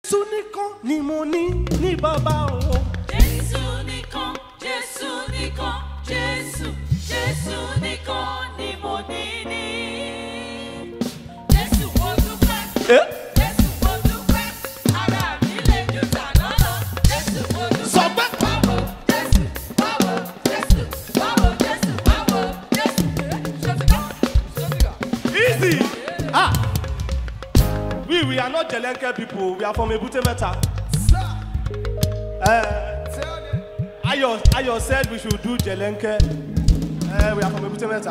Jésù nìkan ni mo ní bàbá o. Jésù nìkan, Jésù nìkan, Jésù, Jésù nìkan ni mo ní. Jésù mo dúpẹ́. Jésù mo dúpẹ́. Ara mi lè ju tàná lọ. Jésù mo dúpẹ́. Sọ pé. Báwo Jésù, báwo Jésù, báwo Jésù, báwo Jésù. Ṣọ́tìkà. Easy. We are not Jelenke people. We are from Ebute Meta. Ayo said we should do Jelenke. We are from Ebute Meta.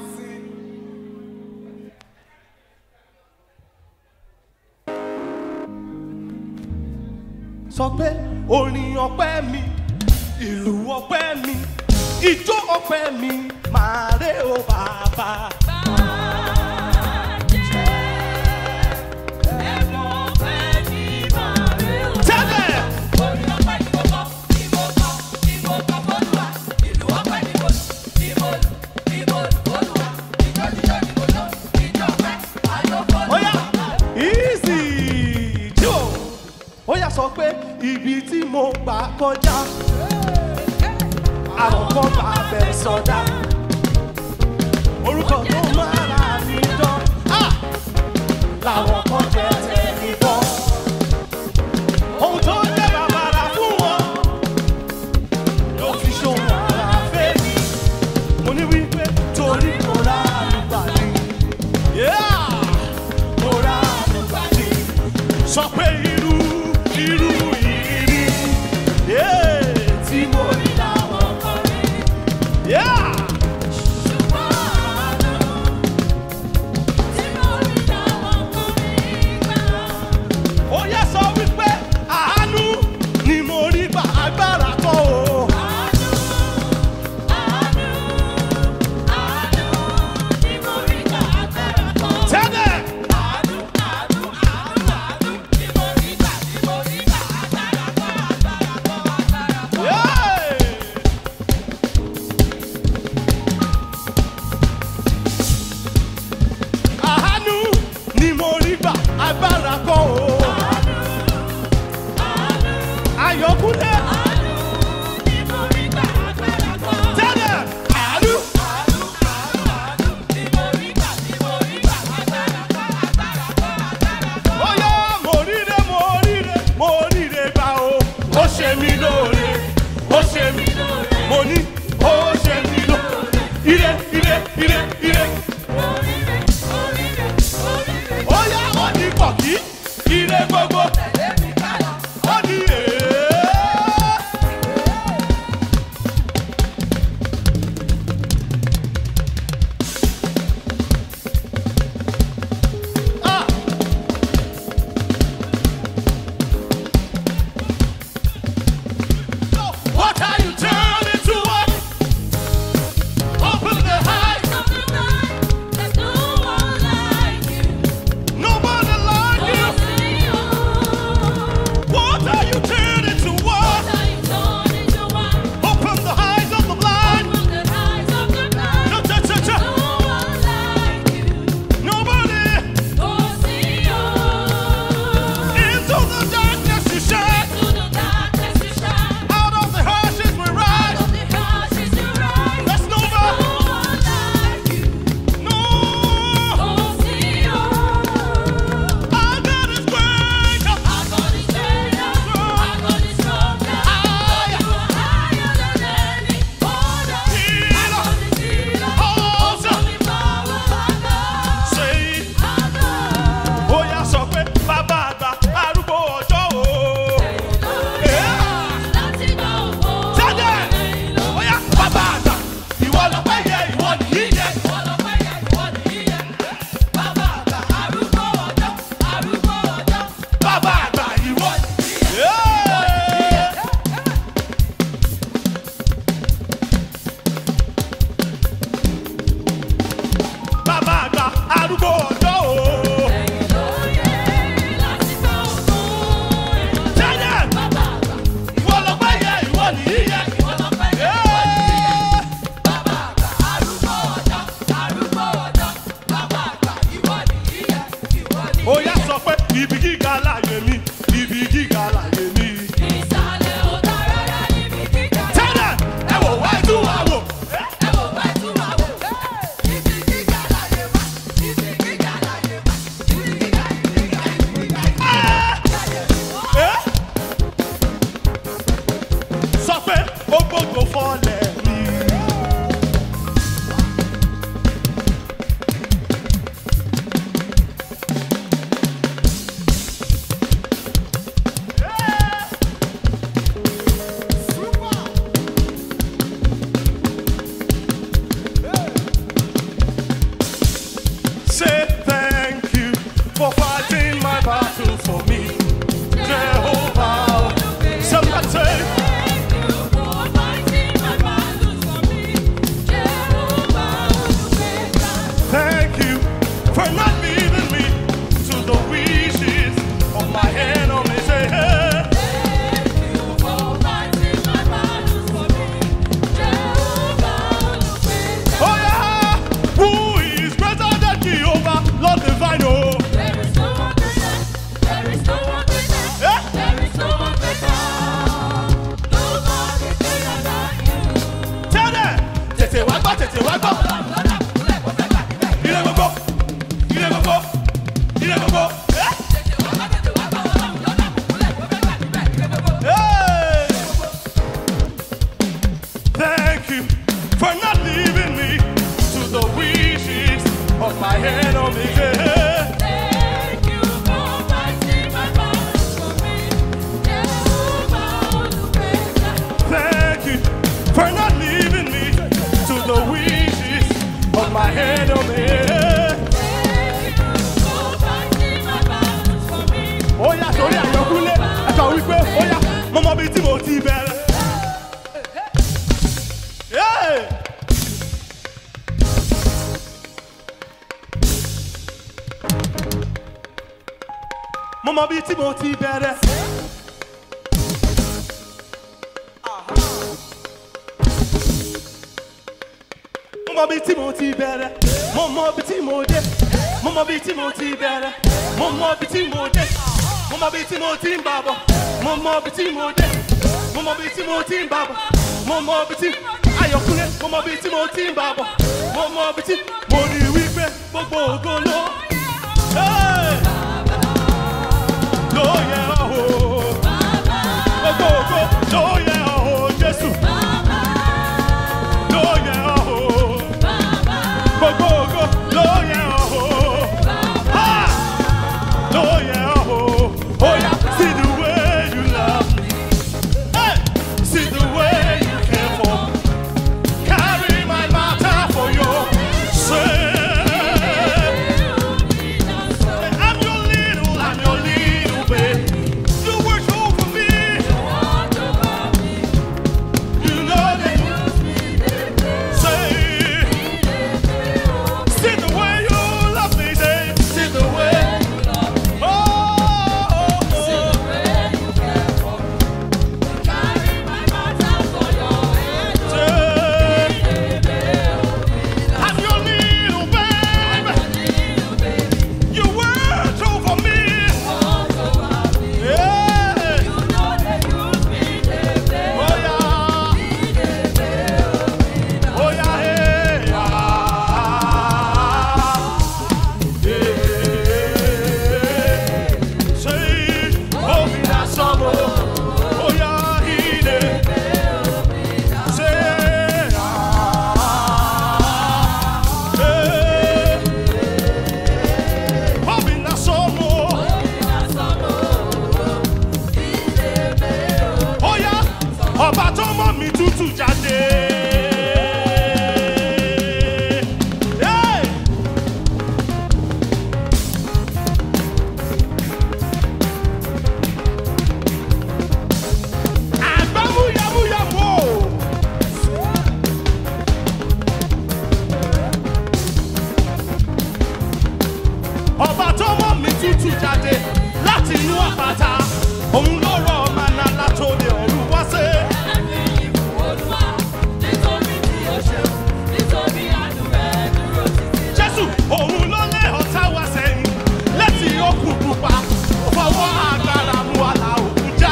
Sọ pé orin ọpẹ́ mi, ìlú ọpẹ́ mi, ijó ọpẹ́ mi, máa ré o bàbá. Sọ pé ibi tí mo gbà kọjá àwọn kan bá bẹ̀ sọdá orúkọ tó máa ra mi dán làwọn kan jẹ́ tẹ̀lé bọ́ ohun tó jẹ́ bàbàrà fún wọn ló fi ṣòwò ara fẹ́ mi mo ní wípé torí mo rà àlùbà ni mo rà àlùbà ni sọ pé irú ìrírí tí mo rí láwọn kan rí. Ṣùgbọ́n àánú tí mo rí láwọn kan rí gbà. Ó yẹ sọ wípé àánú ni mo rí gbà agbára kọ́ o. Àánú ni mo rí gbà agbára kọ́. Tẹ́lẹ̀. Àánú ni mo rí gbà agbára kọ́. sọ wípé ó yá mo mọ bí tí mo ti bẹ̀rẹ̀. Mo mọ bí tí mo ti bẹ̀rẹ̀. Mo mọ bí tí mo ti bẹ̀rẹ̀. Mo mọ bí tí mo dé. Mo mọ bí tí mo ti bẹ̀rẹ̀. Mo mọ bí tí mo dé. Mo mọ bí tí mo ti ń bá bọ̀. Mo mọ bí tí mo dé. Mo mọ bí tí mo ti ń bá bọ̀. Mo mọ bí tí Ayọ̀kúnlé. Mo mọ bí tí mo ti ń bá bọ̀. Mo mọ bí tí mo rí wípé gbogbo ògo ló. Ló yẹ ọ́ o. Gbogbo ògo ló yẹ ọ́ o Jésù. Ló yẹ ọ́ o. Gbogbo ògo ló yẹ ọ́ o. Ló yẹ ọ́ o. Oh yeah, see the way you love me. Hey, see the way you care for me. Carry my matter for your sake. I'm your little baby. You watch over me. You know that. Say, see the way you love me, Dave. See the way. Ọba tó mọ̀ mí tútù jáde. Àgbá múyàmúyàmú o. Ọba tó mọ̀ mí tútù jáde láti inú àpáta. Òun ló rọ màná látòde ọ̀run wá sí. Jésù òun ló lé ọ̀tá wá sẹ́yìn létí òkú pupa fọwọ́ agbára mú àlà òkú já.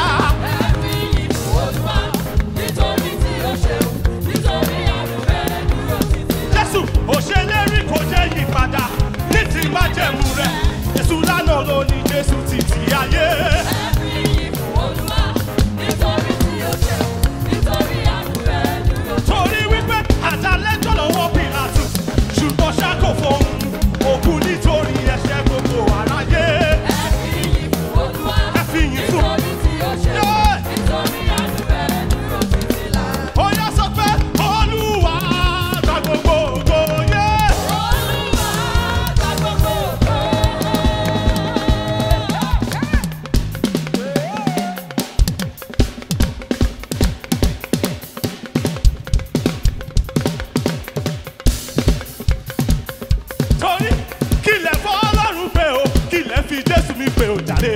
Jésù òṣèlérí kò jẹ́ yípadà ní ti májẹ̀mú rẹ̀. Jésù lánàá ló ní Jésù títí ayé. Torí wípé àjálẹ́jọ́ lọ́wọ́ Pílátù ṣùgbọ́n ṣáko fóun òkú nítorí ẹ̀ṣẹ̀ gbogbo aráyé. Ẹ fi yìn fún. Ó yá sọ pé Olúwa gba gbogbo ògo yé. Torí kílẹ̀ fọ́ Ọlọ́run pé o kílẹ̀ fi Jésù mi pé o jáde.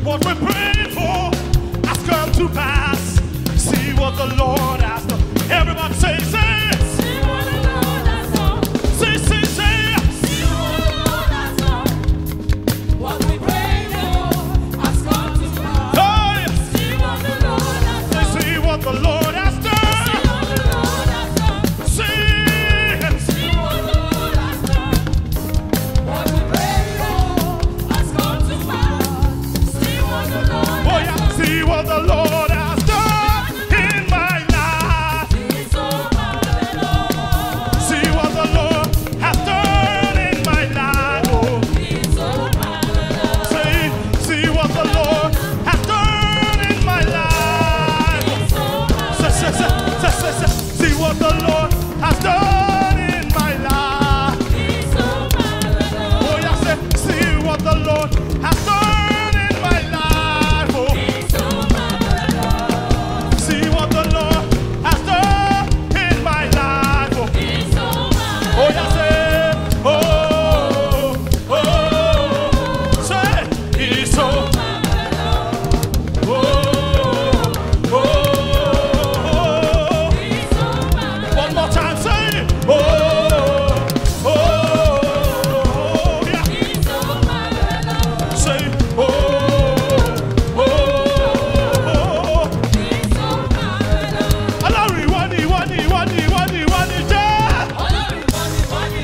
What we prayed for has come to pass. See what the Lord has done. Everybody say, say. See what the Lord has done. Say, say, say. See what the Lord has done. What we prayed for has come to pass. Hey. See what the Lord has done. See what the Lord has done. See what the Lord has done. See. See what the Lord has done. What we prayed for has come to pass. See what the Lord Oh has yeah, done. see what the Lord has done in my life. He's so marvelous. See what the Lord has done in my life. Oh, He's so marvelous. see what the Lord has done in my life. He's so marvelous. See what the Lord has done in my life. He's so marvelous. Oh yeah, see what the Lord has done in my life. Oh, He's so marvelous. see what the Lord has done in my life. Oh, He's so marvelous. oh yeah, say, oh, say, he's so, oh, He's so marvelous. one more time, say, oh, yeah, He's so marvelous. say, oh, He's so marvelous. Alari, wani, jẹ́. Olórí wọ́ni.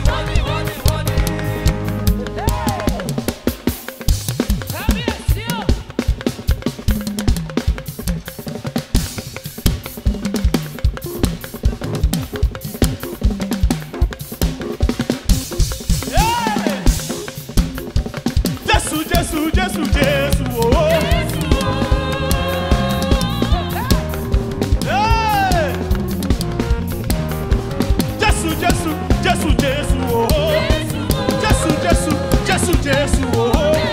Kábíyèsí o. Jésù, oh. Hey. Jésù, oh. Jésù, oh.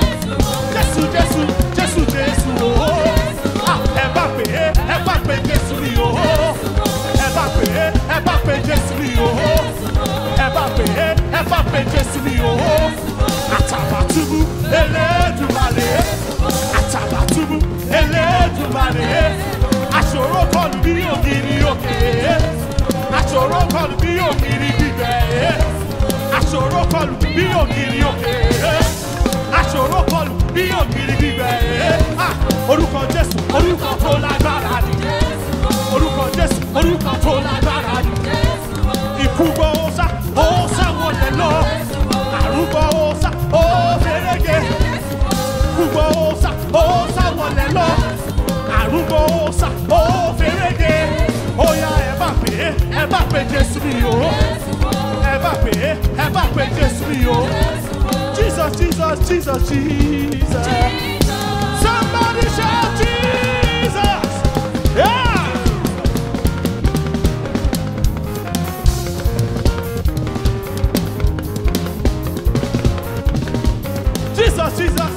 Jésù, oh. Ah, ẹ bá pè Jésù ni, oh. Ẹ bá pè Jésù ni, oh. Ẹ bá pè Jésù ni, oh. Àtàbàtúbú Elédùmarè. Àtàbàtúbú Elédùmarè. Àṣòro kọlù bí ògiri òkè. Àṣòro kọlù bí ògiri gbígbẹ. Àṣòro kọlù bí ògiri òkè. Àṣòro kọlù bí ògiri gbígbẹ. Ah, orúkọ Jésù, orúkọ tó lágbára ni. Orúkọ Jésù, orúkọ tó lágbára ni. Ikú gbọ́ ó sá wọlé lọ. Àrùn gbọ́ ó fẹ́rẹ́gẹ́. Ikú gbọ́ ó sá wọlé lọ. Àrùn gbọ́ ó fẹ́rẹ́gẹ́. Ó yá ẹ bá pè Jésù mi o. Ẹ bá pè Jésù mi o. Jesus. Somebody shout Jesus. Yeah. Jesus.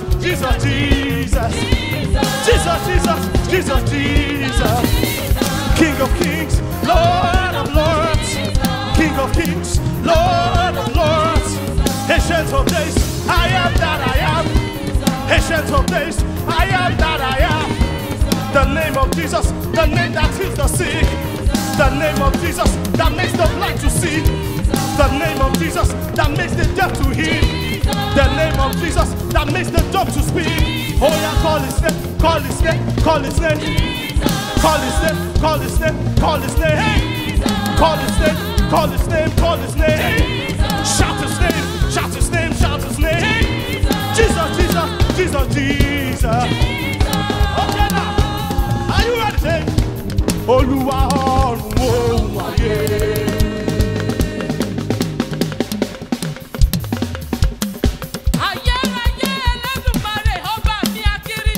King of kings, Lord of lords. King of kings, Lord of lords. Ancient of days, I am that I am. Ancient of days, I am that I am. The name of Jesus, the name that heals the sick. The name of Jesus that makes the blind to see. The name of Jesus that makes the deaf to hear. The name of Jesus that makes the dumb to speak. Oh yeah, call his name. Call his name. Call his name. Call his name. Call his name. Call his name. Call his name. Call his name. Call his name. Shout his name. Shout his name. Shout his name. Jesus. Okay now, are you ready? Olúwa ọ̀run ohun ayé. Ayérayé Elédùmarè ọba mi akiri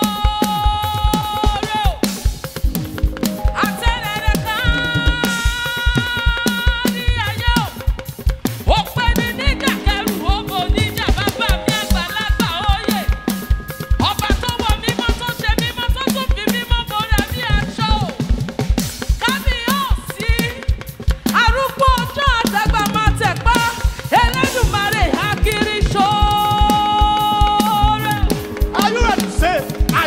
ṣoore o. Àtẹ̀rẹ̀rẹ̀ kárí ayé o. Ó pè ní níjà kẹrù ògo níjà bàbá mi àgbàlagbà oyè. Ọba tó wọ mímọ́ tó ṣe mímọ́ tó tún fi mímọ́ bora bí aṣọ o.